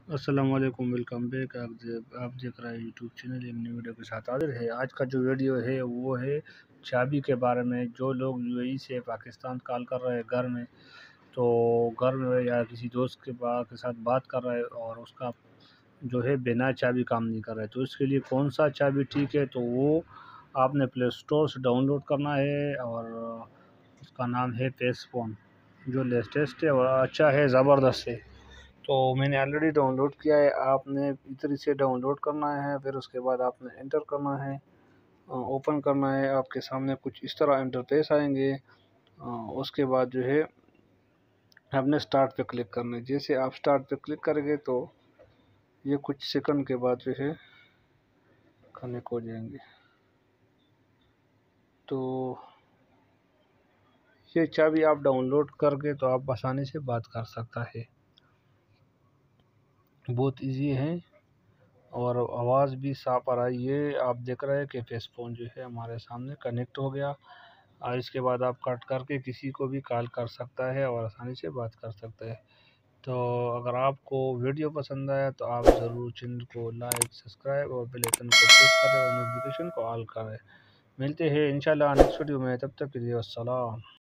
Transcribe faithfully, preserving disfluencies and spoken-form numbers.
अस्सलाम वालेकुम, welcome back. आप दे- आप देख रहे हैं यूट्यूब चैनल एक न्यू वीडियो के साथ हाजिर है। आज का जो वीडियो है वो है चाबी के बारे में। जो लोग यूएई से पाकिस्तान कॉल कर रहे हैं घर में, तो घर में या किसी दोस्त के बा के साथ बात कर रहा है और उसका जो है बिना चाबी काम नहीं कर रहा है, तो इसके लिए कौन सा चाबी ठीक है, तो वो आपने प्ले स्टोर से डाउनलोड करना है और उसका नाम है पेसफोन। जो लेटेस्ट है और अच्छा है, ज़बरदस्त है। तो मैंने ऑलरेडी डाउनलोड किया है। आपने इधर से डाउनलोड करना है, फिर उसके बाद आपने एंटर करना है, ओपन करना है। आपके सामने कुछ इस तरह इंटरफेस आएंगे। अ, उसके बाद जो है आपने स्टार्ट पे क्लिक करना है। जैसे आप स्टार्ट पे क्लिक करेंगे तो ये कुछ सेकंड के बाद जो है कनेक्ट हो जाएंगे। तो ये चाबी आप डाउनलोड करके तो आप आसानी से बात कर सकता है। बहुत इजी है और आवाज़ भी साफ आ रहा है। ये आप देख रहे हैं कि फेस फोन जो है हमारे सामने कनेक्ट हो गया। और इसके बाद आप कट करके किसी को भी कॉल कर सकता है और आसानी से बात कर सकता है। तो अगर आपको वीडियो पसंद आया तो आप ज़रूर चैनल को लाइक, सब्सक्राइब और बेल आइकन को प्रेस करें और नोटिफिकेशन को ऑल करें। मिलते हैं इंशाल्लाह नेक्स्ट वीडियो में, तब तक के लिए अस्सलाम।